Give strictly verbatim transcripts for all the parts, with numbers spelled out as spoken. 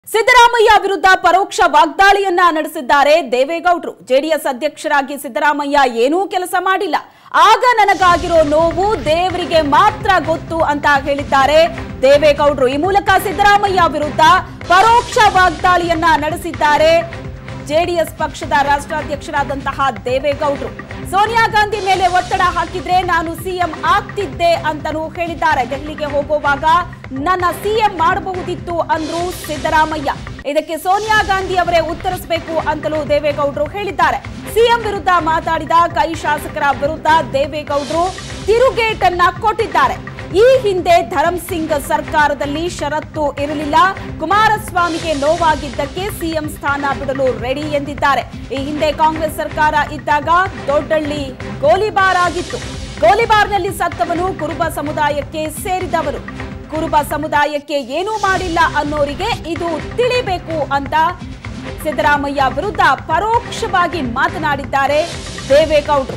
ಸಿದ್ದರಾಮಯ್ಯ ವಿರುದ್ಧ ಪರೋಕ್ಷ ವಾಗ್ದಾಳಿಯನ್ನ ನಡೆಸಿದ್ದಾರೆ ದೇವೇಗೌಡರು. ಜೆಡಿಎಸ್ ಅಧ್ಯಕ್ಷರಾಗಿ ಸಿದ್ದರಾಮಯ್ಯ ಏನೂ ಕೆಲಸ ಮಾಡಿಲ್ಲ, ಆಗ ನನಗಾಗಿರೋ ನೋವು ದೇವರಿಗೆ ಮಾತ್ರ ಗೊತ್ತು ಅಂತ ಹೇಳಿದ್ದಾರೆ ದೇವೇಗೌಡರು. ಈ ಮೂಲಕ ಸಿದ್ದರಾಮಯ್ಯ ವಿರುದ್ಧ ಪರೋಕ್ಷ ವಾಗ್ದಾಳಿಯನ್ನ ನಡೆಸಿದ್ದಾರೆ ಜೆಡಿಎಸ್ ಪಕ್ಷದ ರಾಷ್ಟ್ರಾಧ್ಯಕ್ಷರಾದಂತಹ ದೇವೇಗೌಡರು. ಸೋನಿಯಾ ಗಾಂಧಿ ಮೇಲೆ ಒತ್ತಡ ಹಾಕಿದ್ರೆ ನಾನು ಸಿಎಂ ಆಗ್ತಿದ್ದೆ ಅಂತಲೂ ಹೇಳಿದ್ದಾರೆ. ದೆಹಲಿಗೆ ಹೋಗುವಾಗ ನನ್ನ ಸಿಎಂ ಮಾಡಬಹುದಿತ್ತು ಅಂದ್ರು ಸಿದ್ದರಾಮಯ್ಯ. ಇದಕ್ಕೆ ಸೋನಿಯಾ ಗಾಂಧಿ ಅವರೇ ಉತ್ತರಿಸಬೇಕು ಅಂತಲೂ ದೇವೇಗೌಡರು ಹೇಳಿದ್ದಾರೆ. ಸಿಎಂ ವಿರುದ್ಧ ಮಾತಾಡಿದ ಕೈ ಶಾಸಕರ ವಿರುದ್ಧ ದೇವೇಗೌಡರು ತಿರುಗೇಟನ್ನ ಕೊಟ್ಟಿದ್ದಾರೆ. ಈ ಹಿಂದೆ ಧರಮ್ ಸಿಂಗ್ ಸರ್ಕಾರದಲ್ಲಿ ಷರತ್ತು ಇರಲಿಲ್ಲ, ಕುಮಾರಸ್ವಾಮಿಗೆ ನೋವಾಗಿದ್ದಕ್ಕೆ ಸಿಎಂ ಸ್ಥಾನ ಬಿಡಲು ರೆಡಿ ಎಂದಿದ್ದಾರೆ. ಈ ಹಿಂದೆ ಕಾಂಗ್ರೆಸ್ ಸರ್ಕಾರ ಇದ್ದಾಗ ದೊಡ್ಡಳ್ಳಿ ಗೋಲಿಬಾರ್ ಆಗಿತ್ತು. ಗೋಲಿಬಾರ್ನಲ್ಲಿ ಸತ್ತವನು ಕುರುಬ ಸಮುದಾಯಕ್ಕೆ ಸೇರಿದವರು. ಕುರುಬ ಸಮುದಾಯಕ್ಕೆ ಏನೂ ಮಾಡಿಲ್ಲ ಅನ್ನೋರಿಗೆ ಇದು ತಿಳಿಬೇಕು ಅಂತ ಸಿದ್ದರಾಮಯ್ಯ ವಿರುದ್ಧ ಪರೋಕ್ಷವಾಗಿ ಮಾತನಾಡಿದ್ದಾರೆ ದೇವೇಗೌಡರು.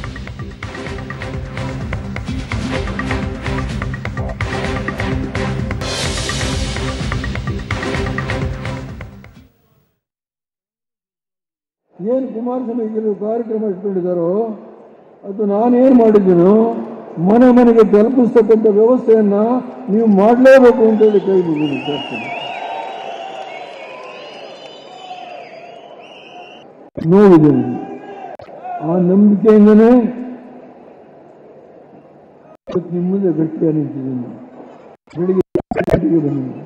ಏನು ಕುಮಾರಸ್ವಾಮಿ ಕಾರ್ಯಕ್ರಮ ಇಟ್ಕೊಂಡಿದ್ದಾರೋ ಅದು ನಾನೇನು ಮಾಡಿದ್ದೀನೋ ಮನೆ ಮನೆಗೆ ತಲುಪಿಸ್ತಕ್ಕಂಥ ವ್ಯವಸ್ಥೆಯನ್ನ ನೀವು ಮಾಡಲೇಬೇಕು ಅಂತ ಹೇಳಿ ಕೈ ಮುಗಿದು ನೋಡಿದ್ದೇನೆ. ಆ ನಂಬಿಕೆಯಿಂದನೇ ನಿಮ್ಮ ಮುಂದೆ ಗಟ್ಟಿಯಾಗಿ ನಿಂತಿದ್ದೇನೆ. ಬೆಳಿಗ್ಗೆ ಬಂದಿದ್ದೀನಿ,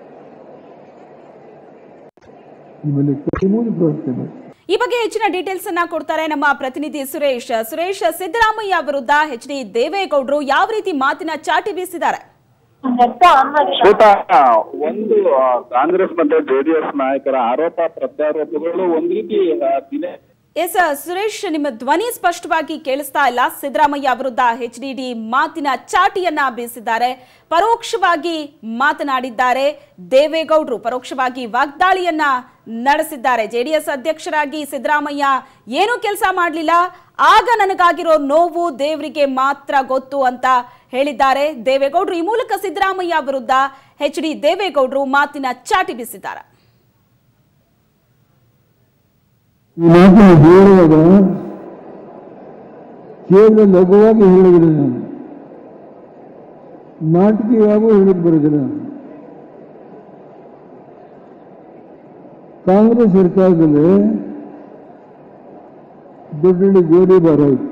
ನಿಮ್ಮಲ್ಲಿ ಕೈ ಮುಗಿದು ಪ್ರಾರ್ಥನೆ ಮಾಡಿ. ಈ ಬಗ್ಗೆ ಹೆಚ್ಚಿನ ಡೀಟೇಲ್ಸ್ ಅನ್ನ ಕೊಡ್ತಾರೆ ನಮ್ಮ ಪ್ರತಿನಿಧಿ ಸುರೇಶ್. ಸುರೇಶ್, ಸಿದ್ದರಾಮಯ್ಯ ವಿರುದ್ಧ ಎಚ್ ಡಿ ದೇವೇಗೌಡರು ಯಾವ ರೀತಿ ಮಾತಿನ ಚಾಟಿ ಬೀಸಿದ್ದಾರೆ? ಒಂದು ಕಾಂಗ್ರೆಸ್ ಮತ್ತೆ ಜೆಡಿಎಸ್ ನಾಯಕರ ಆರೋಪ ಪ್ರತ್ಯಾರೋಪಗಳು ಒಂದ್ ರೀತಿ ದಿನೇ ಎಸ್ ಸುರೇಶ್, ನಿಮ್ಮ ಧ್ವನಿ ಸ್ಪಷ್ಟವಾಗಿ ಕೇಳಿಸ್ತಾ ಇಲ್ಲ. ಸಿದ್ದರಾಮಯ್ಯ ವಿರುದ್ಧ ಎಚ್ ಡಿ ಡಿ ಮಾತಿನ ಚಾಟಿಯನ್ನ ಬೀಸಿದ್ದಾರೆ, ಪರೋಕ್ಷವಾಗಿ ಮಾತನಾಡಿದ್ದಾರೆ ದೇವೇಗೌಡರು, ಪರೋಕ್ಷವಾಗಿ ವಾಗ್ದಾಳಿಯನ್ನ ನಡೆಸಿದ್ದಾರೆ. ಜೆಡಿಎಸ್ ಅಧ್ಯಕ್ಷರಾಗಿ ಸಿದ್ದರಾಮಯ್ಯ ಏನೂ ಕೆಲಸ ಮಾಡಲಿಲ್ಲ, ಆಗ ನನಗಾಗಿರೋ ನೋವು ದೇವರಿಗೆ ಮಾತ್ರ ಗೊತ್ತು ಅಂತ ಹೇಳಿದ್ದಾರೆ ದೇವೇಗೌಡರು. ಈ ಮೂಲಕ ಸಿದ್ದರಾಮಯ್ಯ ವಿರುದ್ಧ ಎಚ್ ಡಿ ದೇವೇಗೌಡರು ಮಾತಿನ ಚಾಟಿ ಬೀಸಿದ್ದಾರೆ. ಈ ಮಾತನ್ನು ಹೇಳುವಾಗ ಕೇವಲ ಲಘುವಾಗಿ ಹೇಳಿದ್ರೆ ನಾನು ನಾಟಕೀಯವಾಗೂ ಹೇಳಕ್ ಬರೋದಿಲ್ಲ. ಕಾಂಗ್ರೆಸ್ ಸರ್ಕಾರದಲ್ಲಿ ದೊಡ್ಡಳ್ಳಿ ಗೋಲಿಬಾರ್ ಆಯಿತು.